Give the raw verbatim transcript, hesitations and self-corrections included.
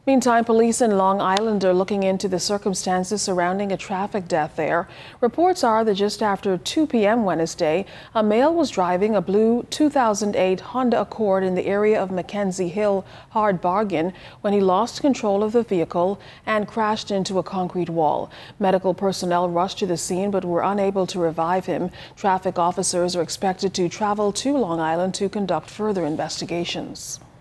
Meantime, police in Long Island are looking into the circumstances surrounding a traffic death there. Reports are that just after two p m Wednesday, a male was driving a blue two thousand eight Honda Accord in the area of Mackenzie Hill, Hard Bargain, when he lost control of the vehicle and crashed into a concrete wall. Medical personnel rushed to the scene but were unable to revive him. Traffic officers are expected to travel to Long Island to conduct further investigations.